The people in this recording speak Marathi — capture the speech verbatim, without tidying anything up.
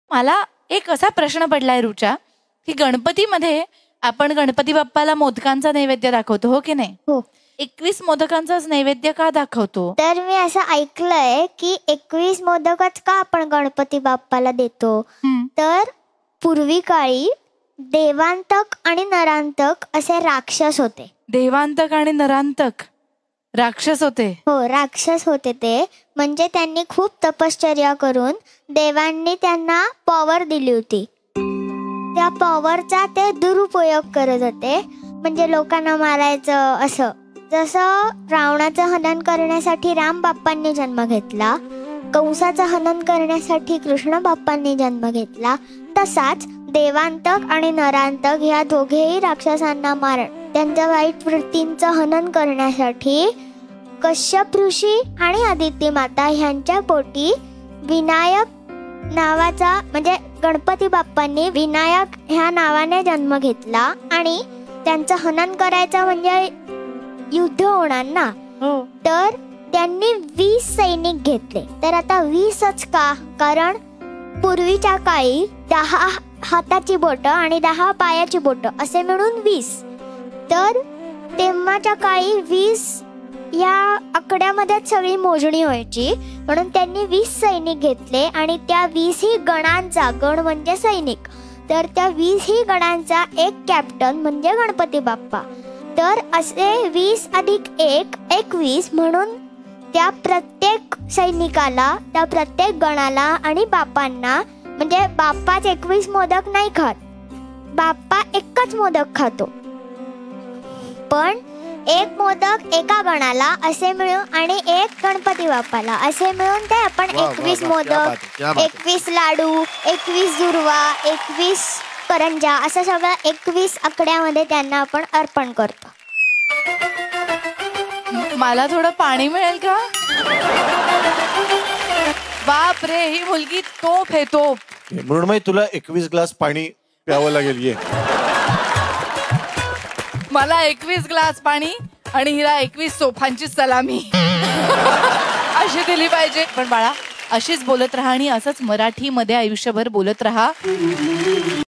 मला एक असा प्रश्न पडलाय रुचा की गणपतीमध्ये आपण गणपती बाप्पाला मोदकांचा नैवेद्य दाखवतो, हो की नाही? हो. एकवीस मोदकांचाच नैवेद्य का दाखवतो? तर मी असं ऐकलंय की एकवीस मोदकच का आपण गणपती बाप्पाला देतो, तर पूर्वी काळी देवांतक आणि नरांतक असे राक्षस होते. देवांतक आणि नरांतक राक्षस होते? हो, राक्षस होते ते. म्हणजे त्यांनी खूप तपश्चर्या करून देवांनी त्यांना पॉवर दिली होती. त्या पॉवरचा ते दुरुपयोग करत होते, म्हणजे लोकांना मारायचं. असं जसं रावणाचं हनन करण्यासाठी राम बाप्पांनी जन्म घेतला, कंसाचं हनन करण्यासाठी कृष्ण बाप्पांनी जन्म घेतला, तसाच देवांतक आणि नरांतक ह्या दोघेही राक्षसांना मार त्यांच्या वाईट वृत्तींचं हनन करण्यासाठी कश्यप ऋषी आणि आदिती माता ह्यांच्या पोटी विनायक नावाचा, म्हणजे गणपती बाप्पांनी विनायक ह्या नावाने जन्म घेतला. आणि त्यांचं हनन करायचं म्हणजे युद्ध होणार ना, तर त्यांनी वीस सैनिक घेतले. तर आता वीसच का? कारण पूर्वीच्या काळी दहा हाताची बोटं आणि दहा पायाची बोटं असे मिळून वीस. तर तेव्हाच्या काळी वीस या आकड्यामध्येच सगळी मोजणी व्हायची, म्हणून त्यांनी वीस सैनिक घेतले. आणि त्या वीस ही गणांचा, गण म्हणजे सैनिक, तर त्या वीस ही गणांचा एक कॅप्टन म्हणजे गणपती बाप्पा. तर असे वीस अधिक एक एकवीस, म्हणून त्या प्रत्येक सैनिकाला, त्या प्रत्येक गणाला आणि बाप्पांना, म्हणजे बाप्पाच एकवीस मोदक नाही खात, बाप्पा एकच मोदक खातो. पण एक मोदक एका गणाला असे मिळून आणि एक गणपती बाप्पाला असे मिळून ते आपण एकवीस मोदक, एकवीस लाडू, एकवीस दुर्वा, एकवीस करंजा असं सगळं एकवीस आकड्यामध्ये त्यांना आपण अर्पण करतो. मला थोडं पाणी मिळेल का? बाप रे, ही मुलगी तोफ आहे, तोफ. मृण्मयी, तुला एकवीस ग्लास पाणी प्यावं लागेल. ये, मला एकवीस ग्लास पाणी आणि हिला एकवीस सोफांची सलामी अशी दिली पाहिजे. पण बाळा, अशीच बोलत राहा आणि असंच मराठीमध्ये आयुष्यभर बोलत राहा.